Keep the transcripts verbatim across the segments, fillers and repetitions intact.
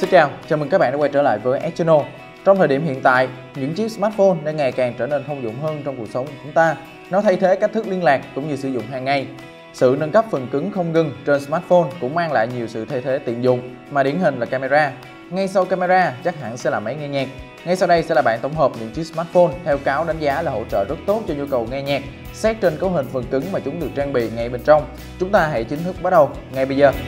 Xin chào, chào mừng các bạn đã quay trở lại với Ed Channel. Trong thời điểm hiện tại, những chiếc smartphone đang ngày càng trở nên thông dụng hơn trong cuộc sống của chúng ta. Nó thay thế cách thức liên lạc cũng như sử dụng hàng ngày. Sự nâng cấp phần cứng không ngừng trên smartphone cũng mang lại nhiều sự thay thế tiện dụng, mà điển hình là camera. Ngay sau camera chắc hẳn sẽ là máy nghe nhạc. Ngay sau đây sẽ là bảng tổng hợp những chiếc smartphone theo cáo đánh giá là hỗ trợ rất tốt cho nhu cầu nghe nhạc, xét trên cấu hình phần cứng mà chúng được trang bị ngay bên trong. Chúng ta hãy chính thức bắt đầu ngay bây giờ.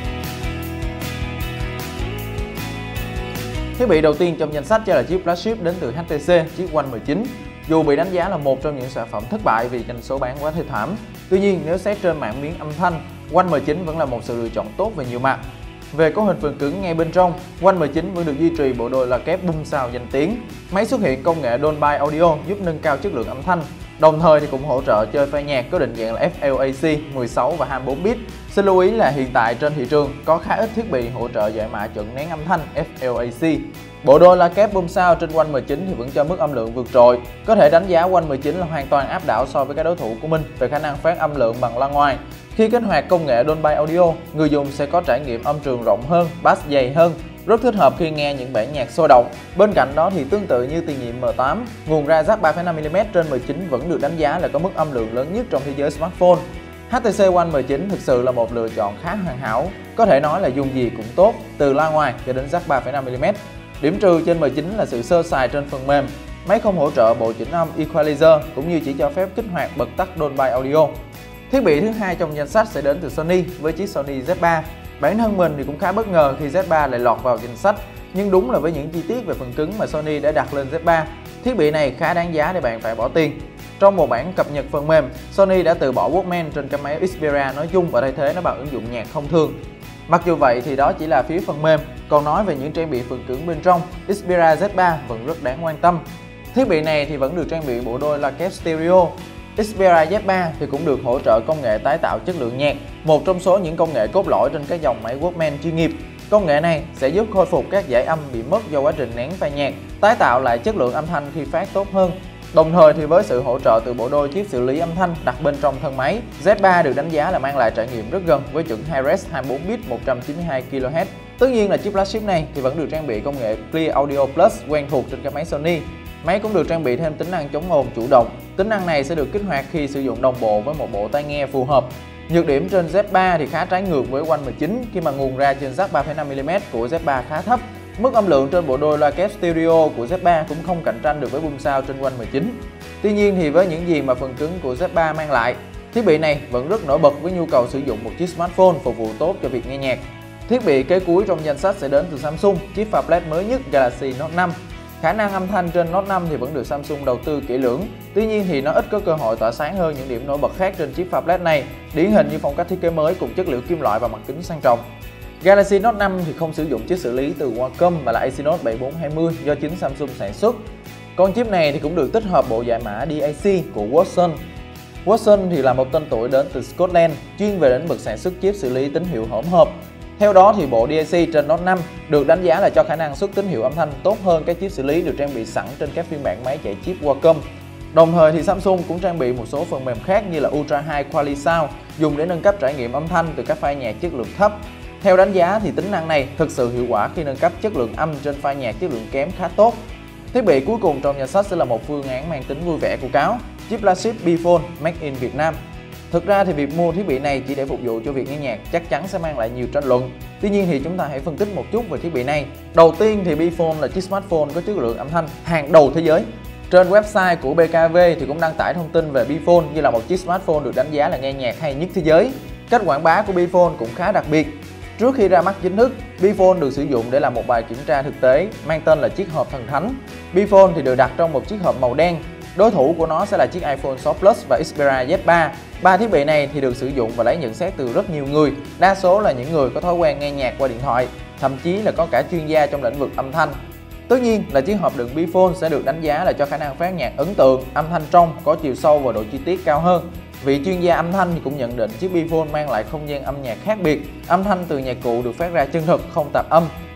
Thiết bị đầu tiên trong danh sách sẽ là chiếc flagship đến từ hát tê xê, chiếc One mười chín. Dù bị đánh giá là một trong những sản phẩm thất bại vì doanh số bán quá thê thảm, tuy nhiên nếu xét trên mảng miếng âm thanh, One mười chín vẫn là một sự lựa chọn tốt về nhiều mặt. Về cấu hình phần cứng ngay bên trong, One mười chín vẫn được duy trì bộ đôi loa kép boom sound danh tiếng. Máy xuất hiện công nghệ Dolby Audio giúp nâng cao chất lượng âm thanh, đồng thời thì cũng hỗ trợ chơi file nhạc có định dạng là ép lờ a xê mười sáu và hai mươi bốn bit. Xin lưu ý là hiện tại trên thị trường có khá ít thiết bị hỗ trợ giải mã chuẩn nén âm thanh ép lờ a xê. Bộ đôi loa kép boom sound trên One mười chín thì vẫn cho mức âm lượng vượt trội. Có thể đánh giá One mười chín là hoàn toàn áp đảo so với các đối thủ của mình về khả năng phát âm lượng bằng loa ngoài. Khi kích hoạt công nghệ Dolby Audio, người dùng sẽ có trải nghiệm âm trường rộng hơn, bass dày hơn, rất thích hợp khi nghe những bản nhạc sôi động. Bên cạnh đó thì tương tự như tiền nhiệm M tám, nguồn ra jack ba phẩy năm mi li mét trên mười chín vẫn được đánh giá là có mức âm lượng lớn nhất trong thế giới smartphone. hát tê xê One mười chín thực sự là một lựa chọn khá hoàn hảo, có thể nói là dùng gì cũng tốt, từ loa ngoài cho đến jack ba phẩy năm mi li mét. Điểm trừ trên mười chín là sự sơ sài trên phần mềm. Máy không hỗ trợ bộ chỉnh âm equalizer cũng như chỉ cho phép kích hoạt bật tắt Dolby Audio. Thiết bị thứ hai trong danh sách sẽ đến từ Sony với chiếc Sony Z ba. Bản thân mình thì cũng khá bất ngờ khi Z ba lại lọt vào danh sách, nhưng đúng là với những chi tiết về phần cứng mà Sony đã đặt lên Z ba, thiết bị này khá đáng giá để bạn phải bỏ tiền. Trong một bản cập nhật phần mềm, Sony đã từ bỏ Walkman trên cái máy Xperia nói chung và thay thế nó bằng ứng dụng nhạc thông thường. Mặc dù vậy thì đó chỉ là phía phần mềm, còn nói về những trang bị phần cứng bên trong, Xperia Z ba vẫn rất đáng quan tâm. Thiết bị này thì vẫn được trang bị bộ đôi loa kép stereo. Xperia Z ba thì cũng được hỗ trợ công nghệ tái tạo chất lượng nhạc, một trong số những công nghệ cốt lõi trên các dòng máy Walkman chuyên nghiệp. Công nghệ này sẽ giúp khôi phục các dải âm bị mất do quá trình nén file nhạc, tái tạo lại chất lượng âm thanh khi phát tốt hơn. Đồng thời thì với sự hỗ trợ từ bộ đôi chip xử lý âm thanh đặt bên trong thân máy, Z ba được đánh giá là mang lại trải nghiệm rất gần với chuẩn Hi-Res hai mươi bốn bit một trăm chín mươi hai ki lô héc. Tất nhiên là chiếc flagship này thì vẫn được trang bị công nghệ Clear Audio Plus quen thuộc trên các máy Sony. Máy cũng được trang bị thêm tính năng chống ồn chủ động. Tính năng này sẽ được kích hoạt khi sử dụng đồng bộ với một bộ tai nghe phù hợp. Nhược điểm trên Z ba thì khá trái ngược với One mười chín khi mà nguồn ra trên jack ba phẩy năm mi li mét của Z ba khá thấp. Mức âm lượng trên bộ đôi loa kép stereo của Z ba cũng không cạnh tranh được với boom sound trên One mười chín. Tuy nhiên thì với những gì mà phần cứng của Z ba mang lại, thiết bị này vẫn rất nổi bật với nhu cầu sử dụng một chiếc smartphone phục vụ tốt cho việc nghe nhạc. Thiết bị kế cuối trong danh sách sẽ đến từ Samsung, chiếc phablet mới nhất Galaxy Note năm. Khả năng âm thanh trên Note năm thì vẫn được Samsung đầu tư kỹ lưỡng, tuy nhiên thì nó ít có cơ hội tỏa sáng hơn những điểm nổi bật khác trên chiếc phablet này, điển hình như phong cách thiết kế mới cùng chất liệu kim loại và mặt kính sang trọng. Galaxy Note năm thì không sử dụng chip xử lý từ Qualcomm mà là Exynos bảy bốn hai mươi do chính Samsung sản xuất. Con chip này thì cũng được tích hợp bộ giải mã đê a xê của Watson. Watson thì là một tên tuổi đến từ Scotland, chuyên về lĩnh vực sản xuất chip xử lý tín hiệu hỗn hợp. Theo đó thì bộ đê a xê trên Note năm được đánh giá là cho khả năng xuất tín hiệu âm thanh tốt hơn các chip xử lý được trang bị sẵn trên các phiên bản máy chạy chip Qualcomm. Đồng thời thì Samsung cũng trang bị một số phần mềm khác như là Ultra High Quality Sound dùng để nâng cấp trải nghiệm âm thanh từ các file nhạc chất lượng thấp. Theo đánh giá thì tính năng này thực sự hiệu quả khi nâng cấp chất lượng âm trên file nhạc chất lượng kém khá tốt. Thiết bị cuối cùng trong danh sách sẽ là một phương án mang tính vui vẻ của cáo, chiếc flagship Beefone Made in Việt Nam. Thực ra thì việc mua thiết bị này chỉ để phục vụ cho việc nghe nhạc chắc chắn sẽ mang lại nhiều tranh luận. Tuy nhiên thì chúng ta hãy phân tích một chút về thiết bị này. Đầu tiên thì Beefone là chiếc smartphone có chất lượng âm thanh hàng đầu thế giới. Trên website của bê ca vê thì cũng đăng tải thông tin về Beefone như là một chiếc smartphone được đánh giá là nghe nhạc hay nhất thế giới. Cách quảng bá của Beefone cũng khá đặc biệt. Trước khi ra mắt chính thức, Beefone được sử dụng để làm một bài kiểm tra thực tế mang tên là chiếc hộp thần thánh. Beefone thì được đặt trong một chiếc hộp màu đen. Đối thủ của nó sẽ là chiếc iPhone sáu Plus và Xperia Z ba. Ba thiết bị này thì được sử dụng và lấy nhận xét từ rất nhiều người, đa số là những người có thói quen nghe nhạc qua điện thoại, thậm chí là có cả chuyên gia trong lĩnh vực âm thanh. Tất nhiên là chiếc hộp đựng Beefone sẽ được đánh giá là cho khả năng phát nhạc ấn tượng, âm thanh trong, có chiều sâu và độ chi tiết cao hơn. Vị chuyên gia âm thanh thì cũng nhận định chiếc Beefone mang lại không gian âm nhạc khác biệt, âm thanh từ nhạc cụ được phát ra chân thực, không tạp âm.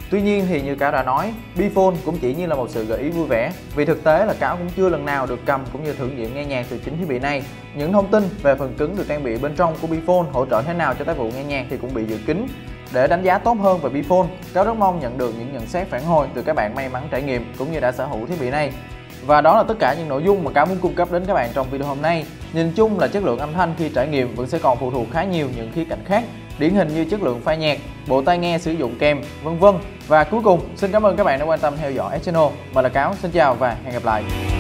Tuy nhiên thì như Cáo đã nói, Beefone cũng chỉ như là một sự gợi ý vui vẻ, vì thực tế là Cáo cũng chưa lần nào được cầm cũng như thử nghiệm nghe nhạc từ chính thiết bị này. Những thông tin về phần cứng được trang bị bên trong của Beefone hỗ trợ thế nào cho tác vụ nghe nhạc thì cũng bị giữ kín. Để đánh giá tốt hơn về Beefone, Cáo rất mong nhận được những nhận xét phản hồi từ các bạn may mắn trải nghiệm cũng như đã sở hữu thiết bị này. Và đó là tất cả những nội dung mà Cáo muốn cung cấp đến các bạn trong video hôm nay. Nhìn chung là chất lượng âm thanh khi trải nghiệm vẫn sẽ còn phụ thuộc khá nhiều những khía cạnh khác, điển hình như chất lượng file nhạc, bộ tai nghe sử dụng kèm, vân vân. Và cuối cùng, xin cảm ơn các bạn đã quan tâm theo dõi channel. Mình là Cáo, xin chào và hẹn gặp lại.